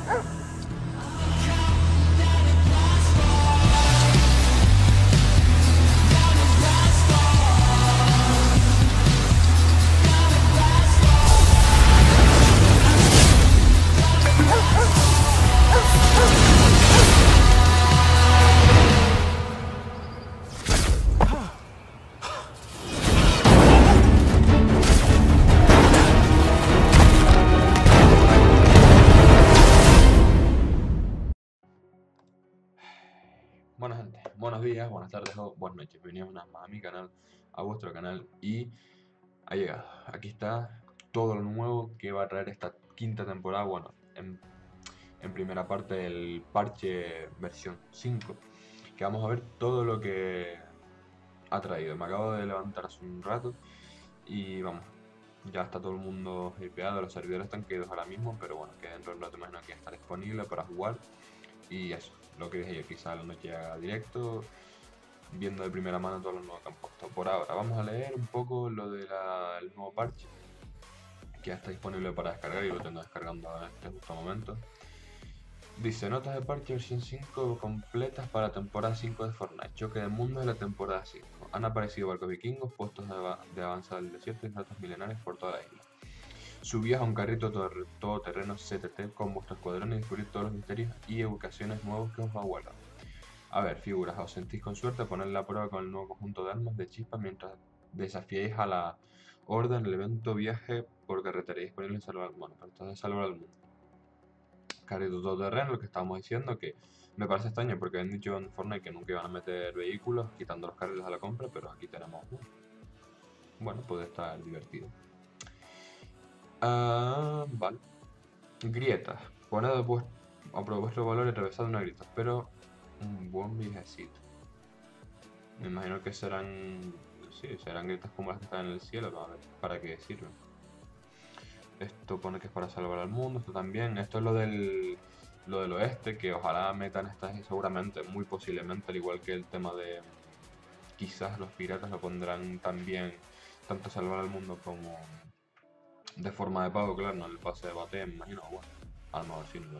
Bueno gente, buenos días, buenas tardes o buenas noches, bienvenidos una vez más a mi canal, a vuestro canal, y ha llegado, aquí está todo lo nuevo que va a traer esta quinta temporada, bueno, en primera parte del parche versión 5, que vamos a ver todo lo que ha traído. Me acabo de levantar hace un rato y vamos, ya está todo el mundo hypeado, los servidores están caídos ahora mismo, pero bueno, que dentro de un rato imagino que ya está disponible para jugar. Y eso, lo que dije yo, quizá la noche haga directo, viendo de primera mano todos los nuevos que han puesto. Por ahora, vamos a leer un poco lo del nuevo parche, que ya está disponible para descargar y lo tengo descargando en este justo momento. Dice, notas de parche versión 5 completas para la temporada 5 de Fortnite. Choque de mundos de la temporada 5. Han aparecido barcos vikingos, puestos de avanzada del desierto y datos milenarios por toda la isla. Subías a un carrito todoterreno CTT con vuestro escuadrón y descubrir todos los misterios y ubicaciones nuevos que os aguardan. A ver, figuras, os sentís con suerte poner la prueba con el nuevo conjunto de armas de chispas mientras desafiáis a la Horda en el evento viaje por carretera disponible en salvar al mundo. Para entonces salvar al mundo. Carrito todoterreno, lo que estábamos diciendo, que me parece extraño porque han dicho en Fortnite que nunca iban a meter vehículos quitando los carriles a la compra, pero aquí tenemos uno. Bueno, puede estar divertido. Vale. Grietas. Poned vuestro valor y atravesad una grieta. Pero un buen viajecito. Me imagino que serán... Sí, serán grietas como las que están en el cielo. A ver, ¿para qué sirven? Esto pone que es para salvar al mundo. Esto también. Esto es lo del oeste. Que ojalá metan estas seguramente, muy posiblemente. Al igual que el tema de... Quizás los piratas lo pondrán también. Tanto salvar al mundo como... De forma de pago, claro, no el pase de batalla, me imagino, bueno, a lo mejor sí, no.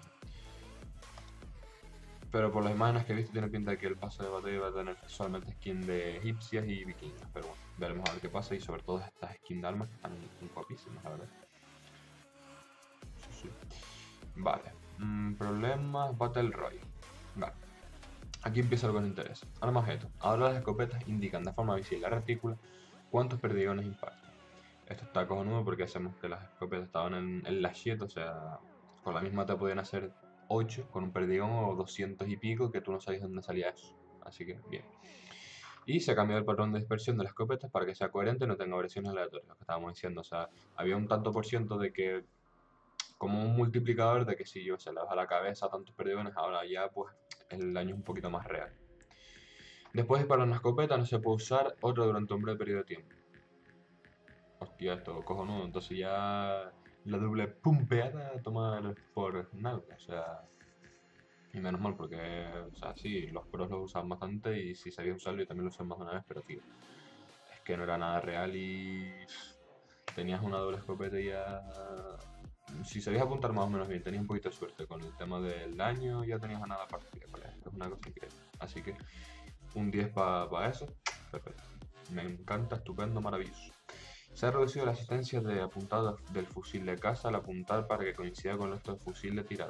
Pero por las imágenes que he visto tiene pinta de que el pase de batalla va a tener solamente skin de egipcias y vikingas, pero bueno, veremos a ver qué pasa y sobre todo estas skins de armas que están guapísimas, la verdad. Sí, sí. Vale, problemas Battle Royale. Vale, aquí empieza algo de interés. Arma objeto. Ahora las escopetas indican de forma visible a la retícula cuántos perdigones impactan. Esto está cojonudo porque hacemos que las escopetas estaban en la shit, o sea, con la misma te podían hacer 8 con un perdigón o 200 y pico que tú no sabías dónde salía eso. Así que, bien. Y se ha cambiado el patrón de dispersión de las escopetas para que sea coherente y no tenga variaciones aleatorias, lo que estábamos diciendo. O sea, había un tanto por ciento de que, como un multiplicador, de que si yo se le das a la cabeza a tantos perdigones, ahora ya pues el daño es un poquito más real. Después de disparar una escopeta no se puede usar otra durante un breve periodo de tiempo. Hostia, esto cojonudo, entonces ya la doble pumpeada a tomar por nada, o sea, y menos mal porque, o sea, sí, los pros lo usan bastante y si sabías usarlo yo también lo usé más de una vez, pero tío, es que no era nada real y tenías una doble escopeta y ya, si sabías apuntar más o menos bien, tenías un poquito de suerte con el tema del daño, ya tenías ganada la partida, ¿vale? Es una cosa increíble, así que un 10 para eso, perfecto, me encanta, estupendo, maravilloso. Se ha reducido la asistencia de apuntado del fusil de caza al apuntar para que coincida con el resto del fusil de tirada.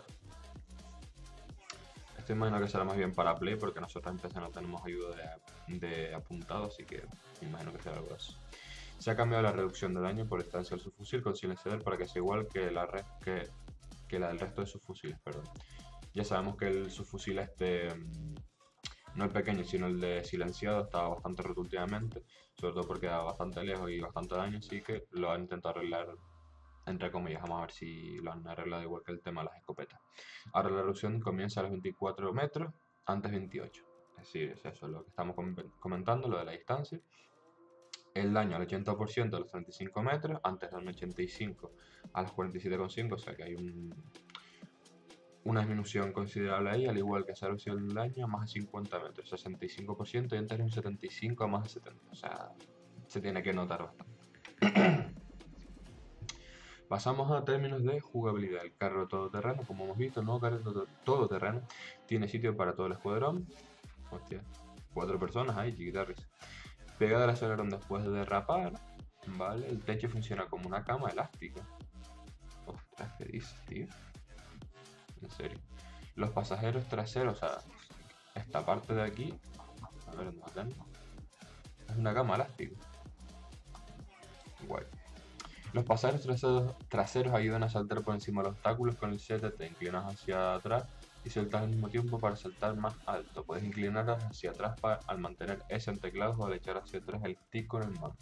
Esto imagino que será más bien para play porque nosotros en PC no tenemos ayuda de apuntado, así que imagino que será algo de eso. Se ha cambiado la reducción de daño por distancia del subfusil con silenciador para que sea igual que la del resto de subfusiles, perdón. Ya sabemos que el subfusil no el pequeño, sino el de silenciado, estaba bastante roto últimamente, sobre todo porque da bastante lejos y bastante daño, así que lo han intentado arreglar, entre comillas. Vamos a ver si lo han arreglado igual que el tema de las escopetas. Ahora la reducción comienza a los 24 metros, antes 28. Es decir, es eso lo que estamos comentando, lo de la distancia. El daño al 80% a los 35 metros, antes del 85 a los 47,5, o sea que hay una disminución considerable ahí, al igual que se ha reducido el daño a más de 50 metros, 65%, y antes de un 75 a más de 70, o sea, se tiene que notar bastante. Pasamos a términos de jugabilidad. El carro todoterreno, como hemos visto, el nuevo carro todoterreno tiene sitio para todo el escuadrón. Hostia, 4 personas ahí, chiquitarris. Pegada al acelerón después de derrapar, ¿vale? El techo funciona como una cama elástica. Ostras, ¿qué dices, tío? En serio. Los pasajeros traseros, o sea, esta parte de aquí, a ver, ¿dónde están? Es una cama elástica. Guay. Los pasajeros traseros ayudan a saltar por encima de los obstáculos con el set, te inclinas hacia atrás y saltas al mismo tiempo para saltar más alto. Puedes inclinar hacia atrás al mantener S en teclados o al echar hacia atrás el stick con el mando.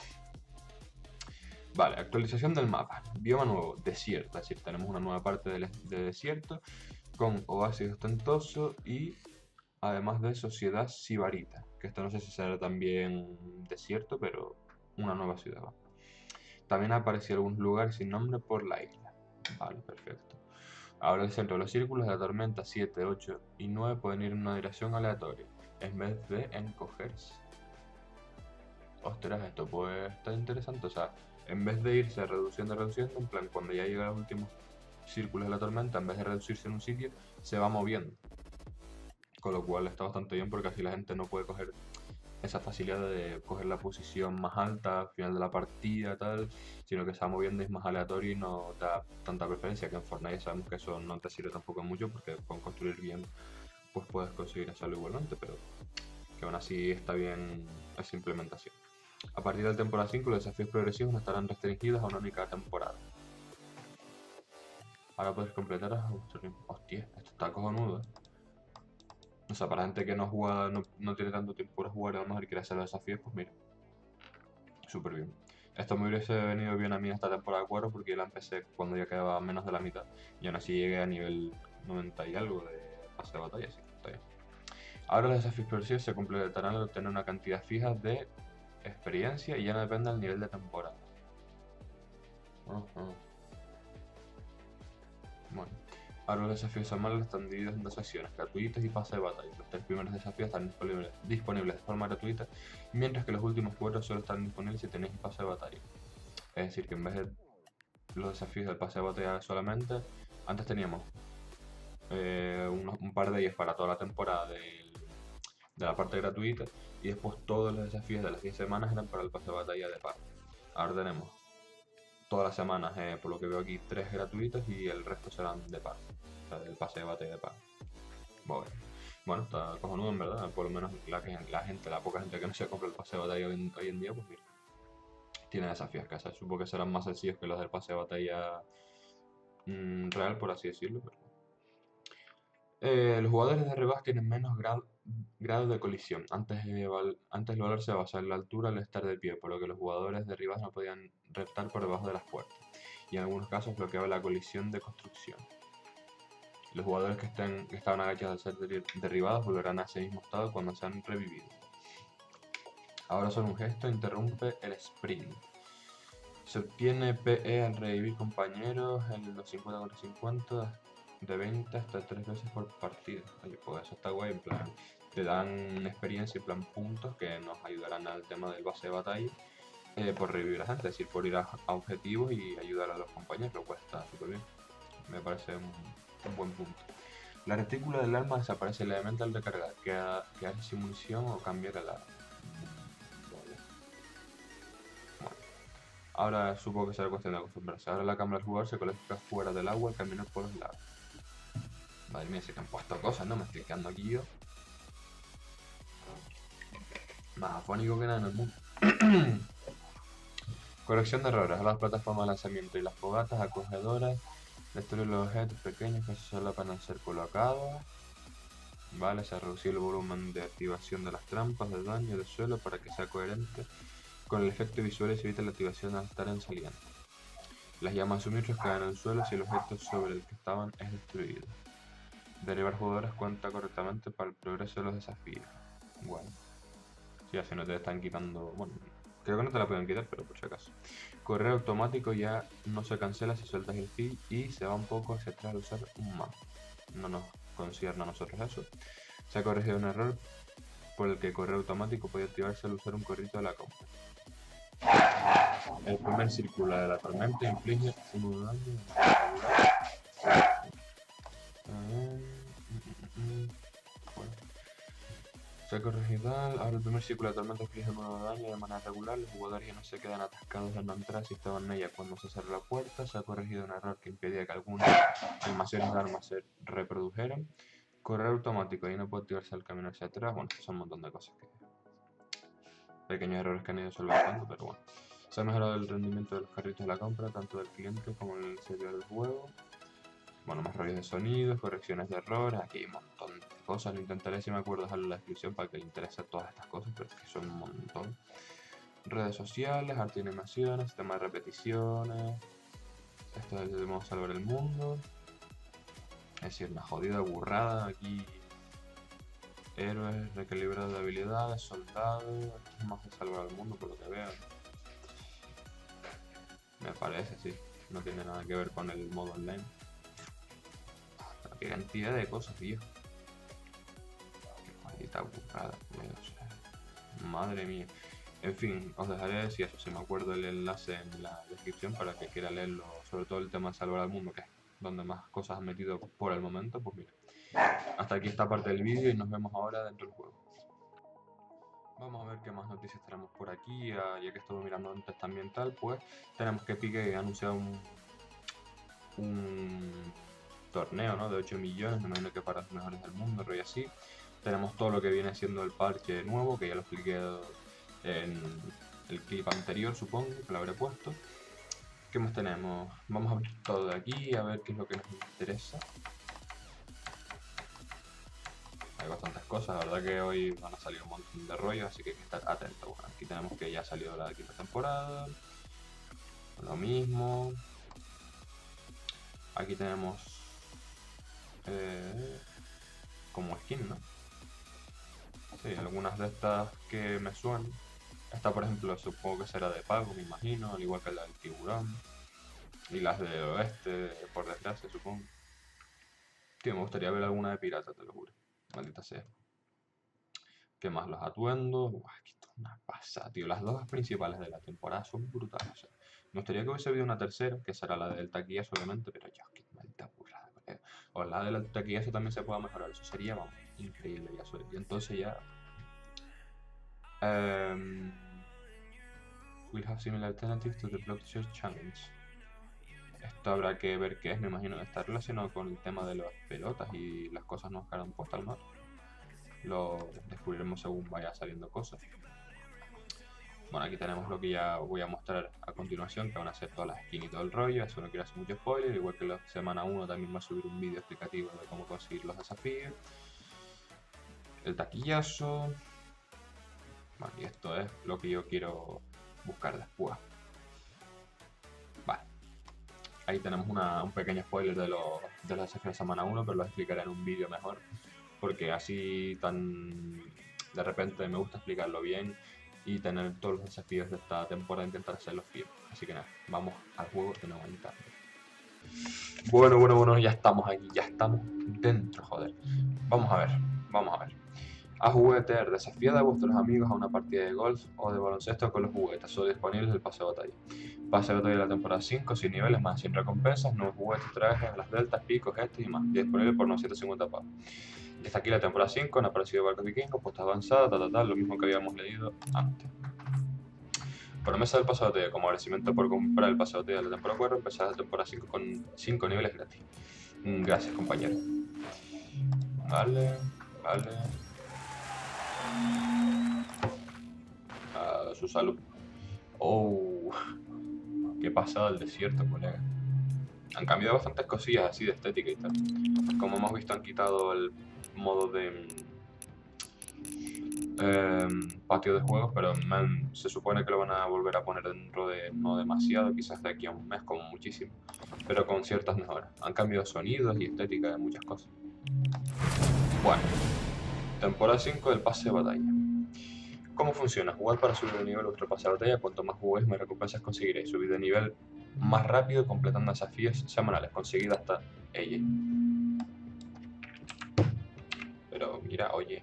Vale, actualización del mapa. Bioma nuevo, desierto. Es decir, tenemos una nueva parte de desierto con oasis ostentoso y además de sociedad sibarita. Que esto no sé si será también desierto, pero una nueva ciudad. ¿Va? También aparecen algunos lugares sin nombre por la isla. Vale, perfecto. Ahora el centro de los círculos de la tormenta 7, 8 y 9 pueden ir en una dirección aleatoria, en vez de encogerse. Ostras, esto puede estar interesante. O sea, en vez de irse reduciendo, en plan, cuando ya llega a los últimos círculos de la tormenta, en vez de reducirse en un sitio, se va moviendo. Con lo cual está bastante bien porque así la gente no puede coger esa facilidad de coger la posición más alta al final de la partida, tal, sino que se va moviendo y es más aleatorio y no da tanta preferencia, que en Fortnite ya sabemos que eso no te sirve tampoco mucho porque con construir bien pues puedes conseguir hacerlo igualmente, pero que aún así está bien esa implementación. A partir del temporada 5 los desafíos progresivos no estarán restringidos a una única temporada. Ahora puedes completar a vuestro ritmo. Hostia, esto está cojonudo, ¿eh? O sea, para gente que no juega, no tiene tanto tiempo para jugar y a lo mejor quiere hacer los desafíos, pues mira, súper bien. Esto me hubiese venido bien a mí esta temporada 4 porque yo la empecé cuando ya quedaba menos de la mitad y aún así llegué a nivel 90 y algo de pase de batalla, así que está bien. Ahora los desafíos progresivos se completarán al obtener una cantidad fija de experiencia y ya no depende del nivel de temporada. Bueno, ahora los desafíos anuales están divididos en dos secciones, gratuitos y pase de batalla. Los 3 primeros desafíos están disponibles de forma gratuita, mientras que los últimos 4 solo están disponibles si tenéis pase de batalla. Es decir, que en vez de los desafíos del pase de batalla solamente, antes teníamos un par de ellos para toda la temporada de la parte gratuita y después todos los desafíos de las 10 semanas eran para el pase de batalla de par. Ahora tenemos todas las semanas, por lo que veo aquí, 3 gratuitos y el resto serán de par, o sea, del pase de batalla de par. Bueno, está cojonudo en verdad, por lo menos la poca gente que no se compra el pase de batalla hoy en día, pues mira, tiene desafíos que hacer. Supongo que serán más sencillos que los del pase de batalla real, por así decirlo. Los jugadores de derribadas tienen menos grado de colisión. Antes el valor se basa en la altura al estar de pie, por lo que los jugadores de derribadas no podían reptar por debajo de las puertas, y en algunos casos bloqueaba la colisión de construcción. Los jugadores que estaban agachados al ser derribados volverán a ese mismo estado cuando sean revividos. Ahora solo un gesto interrumpe el sprint. Se obtiene PE al revivir compañeros en los 50 contra 50 de 20 hasta 3 veces por partida. Oye, pues eso está guay, en plan, te dan experiencia, en plan puntos que nos ayudarán al tema del base de batalla por revivir a gente, es decir, por ir a objetivos y ayudar a los compañeros, lo cual está súper bien. Me parece un buen punto. La retícula del arma desaparece levemente al recargar, quedarse sin munición o cambiar el arma. Bueno, ahora supongo que será cuestión de acostumbrarse. Ahora la cámara del jugador se coloca fuera del agua al caminar por los lados. Madre mía, se que han puesto cosas, ¿no? Me estoy quedando aquí yo. Más afónico que nada en el mundo. Corrección de errores. Ahora las plataformas de lanzamiento y las fogatas acogedoras destruyen los objetos pequeños que se solapan al ser colocados. Vale, se ha reducido el volumen de activación de las trampas de daño del suelo para que sea coherente con el efecto visual y se evita la activación al estar en saliente. Las llamas sumidas caen al suelo si el objeto sobre el que estaban es destruido. Derribar jugadores cuenta correctamente para el progreso de los desafíos. Bueno, si así no te están quitando. Bueno, creo que no te la pueden quitar, pero por si acaso. Correr automático ya no se cancela si sueltas el feed y se va un poco hacia atrás al usar un mapa. No nos concierne a nosotros eso. Se ha corregido un error por el que correr automático podía activarse al usar un corrito de la compra. El primer círculo de la tormenta inflige 1 de daño. Bueno. Saco regional. Ahora el primer círculo de tormenta inflige 1 de daño de manera regular. Los jugadores ya no se quedan atascados al no entrar si estaban en ella cuando se cerró la puerta. Se ha corregido un error que impedía que algunas animaciones de armas se reprodujeran. Correr automático y no puede tirarse al camino hacia atrás. Bueno, son un montón de cosas que... pequeños errores que han ido solventando, pero bueno. Se ha mejorado el rendimiento de los carritos de la compra, tanto del cliente como en el servidor del juego. Bueno, más rollos de sonidos, correcciones de errores, aquí hay un montón de cosas. Lo intentaré, si me acuerdo, dejarlo en la descripción para que le interese todas estas cosas, pero es que son un montón. Redes sociales, arte y animaciones, sistema de repeticiones. Esto es de modo salvar el mundo. Es decir, una jodida burrada aquí. Héroes, recalibrado de habilidades, soldados. Esto es más de salvar al mundo por lo que veo. Me parece, sí. No tiene nada que ver con el modo online. Qué cantidad de cosas, tío. Qué maldita burrada, tío. O sea, madre mía. En fin, os dejaré, si eso, si me acuerdo, el enlace en la descripción para que quiera leerlo, sobre todo el tema de salvar al mundo, que es donde más cosas han metido por el momento. Pues mira, hasta aquí esta parte del vídeo y nos vemos ahora dentro del juego. Vamos a ver qué más noticias tenemos por aquí, ya que estuve mirando antes también tal, pues tenemos que Epic ha anunciado un torneo, ¿no?, de 8 millones, me imagino que para los mejores del mundo, rollo así. Tenemos todo lo que viene siendo el parche nuevo, que ya lo expliqué en el clip anterior, supongo, que lo habré puesto. ¿Qué más tenemos? Vamos a abrir todo de aquí, a ver qué es lo que nos interesa. Hay bastantes cosas, la verdad que hoy van a salir un montón de rollos, así que hay que estar atento. Bueno, aquí tenemos que ya ha salido la quinta temporada. Lo mismo. Aquí tenemos como skin, ¿no? Sí, algunas de estas que me suenan. Esta, por ejemplo, supongo que será de pago, me imagino, al igual que la del tiburón. Y las del oeste, por desgracia, supongo. Tío, me gustaría ver alguna de pirata, te lo juro. Maldita sea. ¿Qué más? Los atuendos. Buah, esto es una pasada, tío. Las dos principales de la temporada son brutales. O sea, me gustaría que hubiese habido una tercera, que será la del taquillazo, obviamente, pero ya, qué maldita burrada, colega. O la del taquillazo también se pueda mejorar. Eso sería, vamos, increíble. Y entonces ya... we'll have similar alternatives to the Blockchain Challenge. Esto habrá que ver qué es, me imagino que está relacionado con el tema de las pelotas y las cosas nuevas que han puesto al mar. Lo descubriremos según vaya saliendo cosas. Bueno, aquí tenemos lo que ya voy a mostrar a continuación, que van a ser todas las skins y todo el rollo. Eso no quiero hacer mucho spoiler, igual que la semana 1 también va a subir un vídeo explicativo de cómo conseguir los desafíos. El taquillazo. Bueno, y esto es lo que yo quiero buscar después. Vale. Ahí tenemos un pequeño spoiler de los desafíos de semana 1, pero lo explicaré en un vídeo mejor. Porque así tan de repente me gusta explicarlo bien y tener todos los desafíos de esta temporada, intentar hacerlos bien. Así que nada, vamos al juego de nuevo. Bueno, ya estamos aquí, ya estamos dentro, joder. Vamos a ver. A juguetear, desafiad a vuestros amigos a una partida de golf o de baloncesto con los juguetes, solo disponibles del pase de batalla. Pase de batalla de la temporada 5, sin niveles más, sin recompensas, nuevos juguetes, trajes, las deltas, picos, gestos y más. Y disponible por 950 pavos. Y hasta aquí la temporada 5, han aparecido barcos vikingos, puestas avanzadas, lo mismo que habíamos leído antes. Promesa del pase de batalla, como agradecimiento por comprar el pase de batalla de la temporada 4, empezar la temporada 5 con 5 niveles gratis. Gracias, compañero. Vale. A su salud. Oh, qué pasada el desierto, colega. Han cambiado bastantes cosillas así de estética y tal. Como hemos visto, han quitado el modo de patio de juegos, pero se supone que lo van a volver a poner dentro de no demasiado, quizás de aquí a un mes como muchísimo, pero con ciertas mejoras. Han cambiado sonidos y estética de muchas cosas. Bueno, temporada 5 del pase de batalla. ¿Cómo funciona? Jugar para subir de nivel vuestro pase de batalla. Cuanto más juguéis, más recompensas conseguiréis. Subir de nivel más rápido completando desafíos semanales. Conseguid hasta ella. Pero mira, oye.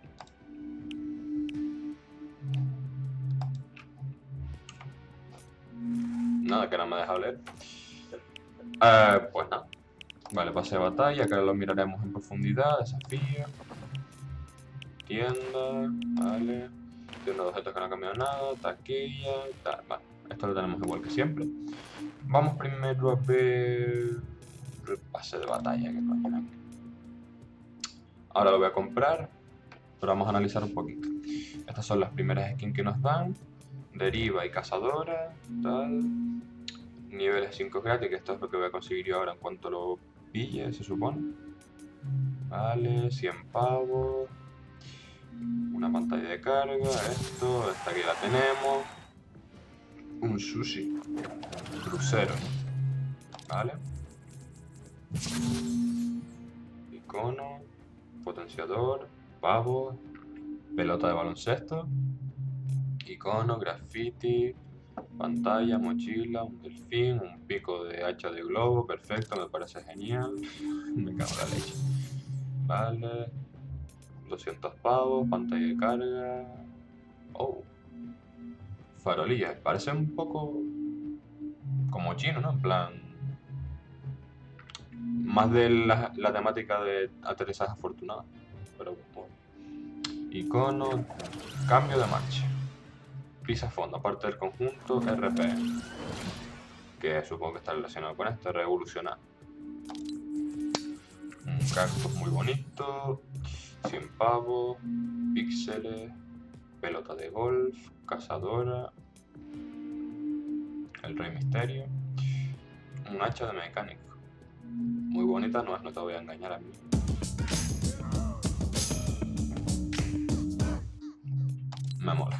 dejado leer. Pues nada. Vale, pase de batalla, que ahora lo miraremos en profundidad, desafío. Tienda, vale. Tienda de objetos que no ha cambiado nada, taquilla, tal, vale. Esto lo tenemos igual que siempre. Vamos primero a ver el pase de batalla, que coño. Ahora lo voy a comprar, pero vamos a analizar un poquito. Estas son las primeras skins que nos dan. Deriva y cazadora, tal. Niveles 5 gratis, que esto es lo que voy a conseguir yo ahora en cuanto lo pille, se supone. Vale, 100 pavos. Una pantalla de carga, esto, esta aquí la tenemos. Un sushi. Crucero. Vale. Icono. Potenciador. Pavo. Pelota de baloncesto. Icono, graffiti. Pantalla, mochila, un delfín, un pico de hacha de globo, perfecto, me parece genial. Me cago en la leche. Vale. 200 pavos, pantalla de carga. Oh. Farolillas, parece un poco como chino, ¿no? En plan... Más de la temática de aterrizaje afortunado. Pero bueno. Icono, cambio de marcha. Pisa fondo, aparte del conjunto, RP. Que supongo que está relacionado con esto, revolucionar. Un cactus muy bonito, 100 pavos, píxeles, pelota de golf, cazadora, el rey misterio, un hacha de mecánico. Muy bonita no es, no te voy a engañar a mí. Me mola.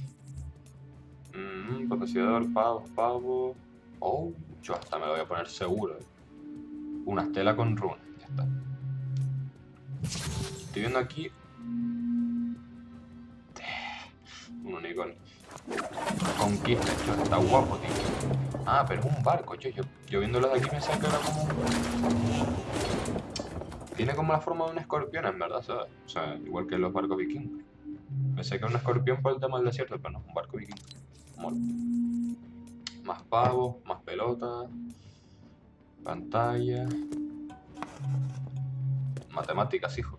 Potenciador, pavo. Oh, yo hasta me lo voy a poner seguro. Una estela con runas, ya está. Estoy viendo aquí un unicornio. Conquista, esto está guapo, tío. Ah, pero es un barco, yo viéndolo de aquí pensaba que era como... Tiene como la forma de un escorpión, en verdad, ¿sabes? O sea, igual que los barcos vikingos. Pensé que era un escorpión por el tema del desierto, pero no, un barco vikingo. Mola. Más pavos, más pelotas. Pantalla. Matemáticas, hijo.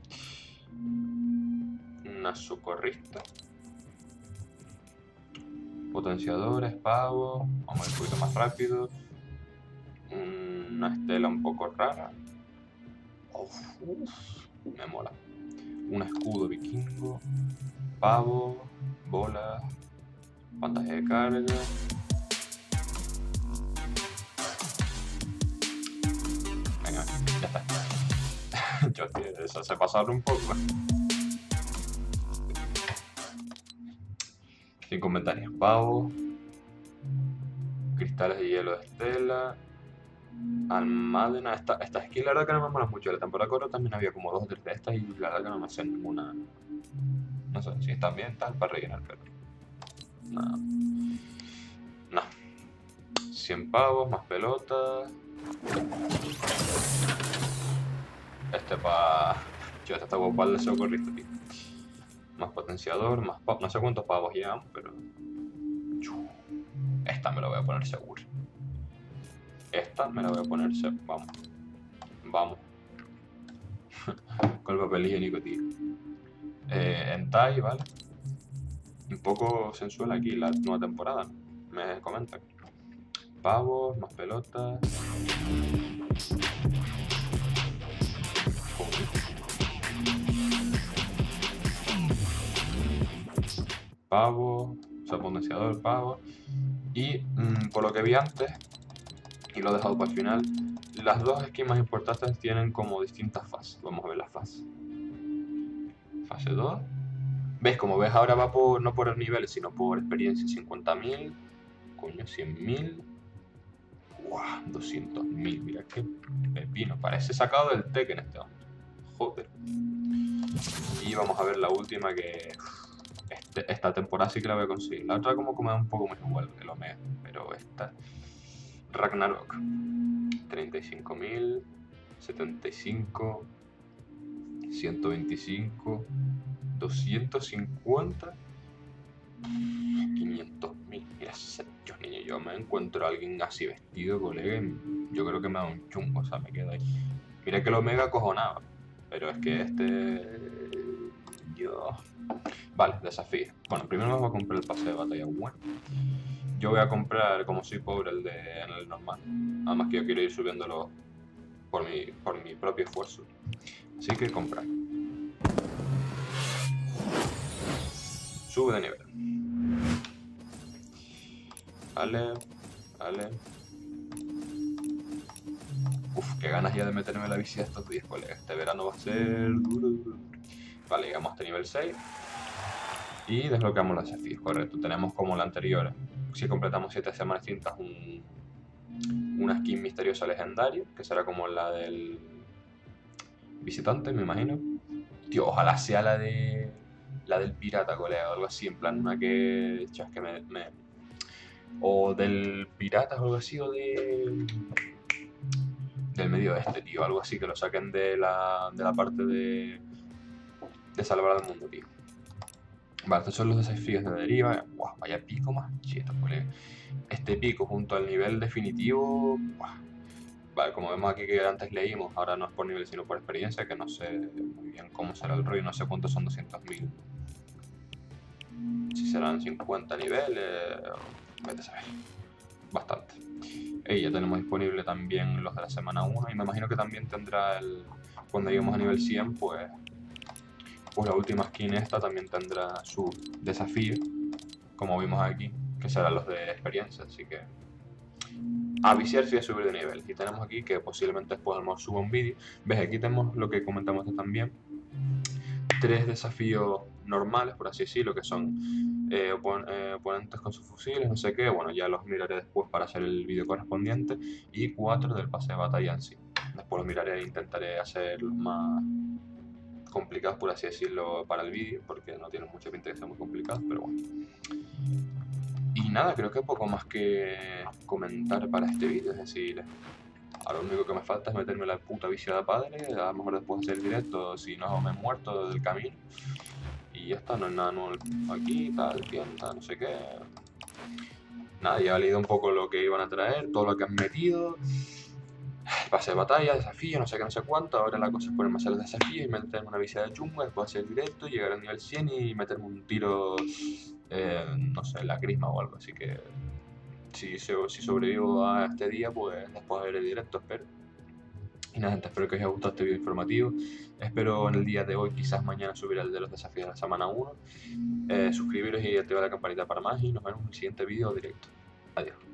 Una socorrista. Potenciadores, pavos. Vamos a ir un poquito más rápido. Una estela un poco rara. Me mola. Un escudo vikingo. Pavo. Bola. Pantalla de carga. Venga, ya está. Yo, tío, eso se pasaron un poco. Sin comentarios. Pavo. Cristales de hielo de estela. Almadena. Esta skin la verdad que no me mola mucho. La temporada 4 también había como 2 o 3 de estas y la verdad que no me hacen ninguna. No sé si están bien tal para rellenar, pero. Nada. No. 100 pavos, más pelotas. Este pa... Yo, este está guapo para el socorrista, tío. Más potenciador, más pavos. No sé cuántos pavos llevamos, pero... Esta me la voy a poner seguro. Esta me la voy a poner seguro. Vamos. Vamos. Con el papel higiénico, tío. Hentai, ¿vale? Un poco sensual aquí la nueva temporada, ¿no? Me comentan. Pavos, más pelotas. Pavo, o sea, potenciador, pavo. Y por lo que vi antes, y lo he dejado para el final, las dos skins más importantes tienen como distintas fases. Vamos a ver las fases. Fase 2. ¿Ves? Como ves ahora va por, no por el nivel, sino por experiencia. 50.000. Coño, 100.000. ¡Guau! 200.000. Mira qué pepino. Parece sacado del Tekken este hombre. Joder. Y vamos a ver la última que... Esta temporada sí que la voy a conseguir. La otra como que me da un poco más igual que lo Omega. Pero esta... Ragnarok. 35.000. 75. 125. 250. 500.000. 1000. Mira, Dios niño, yo me encuentro a alguien así vestido, colega, y yo creo que me da un chungo, o sea, me quedo ahí. Mira que el Omega cojonaba, pero es que Dios. Vale, desafío. Bueno, primero me voy a comprar el pase de batalla bueno. Yo voy a comprar, como soy pobre, en el normal. Además que yo quiero ir subiéndolo por mi propio esfuerzo. Así que comprar. Sube de nivel. Vale. Uf, qué ganas ya de meterme en la bici estos días, colega. Este verano va a ser duro. Vale, llegamos hasta nivel 6. Y desbloqueamos los desafíos, correcto. Tenemos como la anterior. Si completamos 7 semanas distintas, una skin misteriosa legendaria, que será como la del visitante, me imagino. Tío, ojalá sea la del pirata, colega, o algo así, en plan, una que... Chas, que o del pirata o algo así, o del medio oeste, tío, algo así, que lo saquen de la parte de salvar al mundo, tío. Vale, estos son los desafíos de deriva. Buah, vaya pico más cheto, colega. Este pico junto al nivel definitivo... Buah. Vale, como vemos aquí que antes leímos, ahora no es por nivel sino por experiencia, que no sé muy bien cómo será el rollo, no sé cuántos son 200.000. Si serán 50 niveles, vete a saber. Bastante. Y ya tenemos disponible también los de la semana 1 y me imagino que también tendrá cuando lleguemos a nivel 100, pues la última skin esta también tendrá su desafío, como vimos aquí, que serán los de experiencia, así que a viciarse y a subir de nivel. Y tenemos aquí que posiblemente después suba un vídeo. ¿Ves? Aquí tenemos lo que comentamos también. 3 desafíos normales, por así decirlo, que son oponentes con sus fusiles, no sé qué. Bueno, ya los miraré después para hacer el vídeo correspondiente. Y 4 del pase de batalla en sí. Después los miraré e intentaré hacer los más complicados, por así decirlo, para el vídeo, porque no tienen mucha pinta de que sean muy complicados, pero bueno. Y nada, creo que poco más que comentar para este vídeo, es decir, ahora lo único que me falta es meterme la puta viciada padre, a lo mejor después de hacer el directo, si no me he muerto del camino. Y ya está, no hay nada nuevo aquí, tal, tienda, no sé qué. Nada, ya he leído un poco lo que iban a traer, todo lo que han metido. Pase de batalla, desafío, no sé qué, no sé cuánto. Ahora la cosa es ponerme a hacer los desafíos y meterme una viciada de chunga, después hacer el directo, llegar al nivel 100 y meterme un tiro, no sé, en la crisma o algo. Así que si sobrevivo a este día, pues después ver el directo, espero. Y nada, gente, espero que os haya gustado este video informativo. Espero en el día de hoy, quizás mañana, subir el de los desafíos de la semana 1. Suscribiros y activar la campanita para más y nos vemos en el siguiente video directo. Adiós.